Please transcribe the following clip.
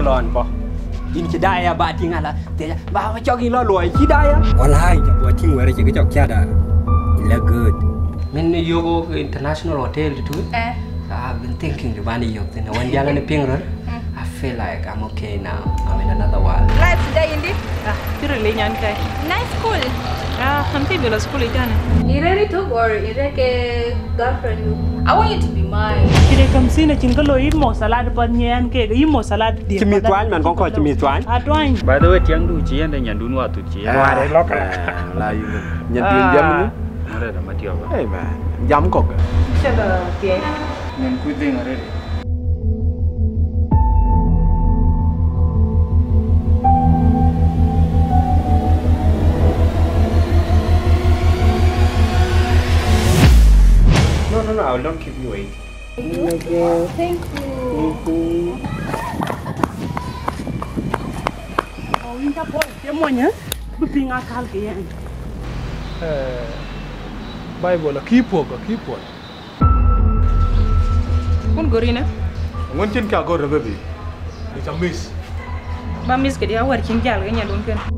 lon po in ki daya ba tingala te ba ma chogi lo loy ki daya wallahi bo ting wara ki chok chada illa good men you go international hotel too I've been thinking the bani yok then one jala ne ping I feel like I'm okay now. I'm in another world. Life today indeed. You're really Nyankai. Nice school. I'm thinking of school again. You ready to or you ready girlfriend you? I want you to be mine. Kire kam sine chingalo imo salad pa nyan ke imo salad di. Chimi twan man kong ko chimi twan. Atwan. By the way, tiang du chi ande nyandu nu atu chi. Wa de lok la yu. Nyantin jam ni. Mare da matio. Hey man. Jam kok. Chalo ke. Nyan kuiding already. No, I will not keep you waiting. Thank you. Thank you. Oh, inta boy, kemonya. Buping akal ke yan. Bible keep work. Kun gorina? Ngon chin ka go rebe. It's a miss. Ba miss ke dia war king jal ga nyadun ken.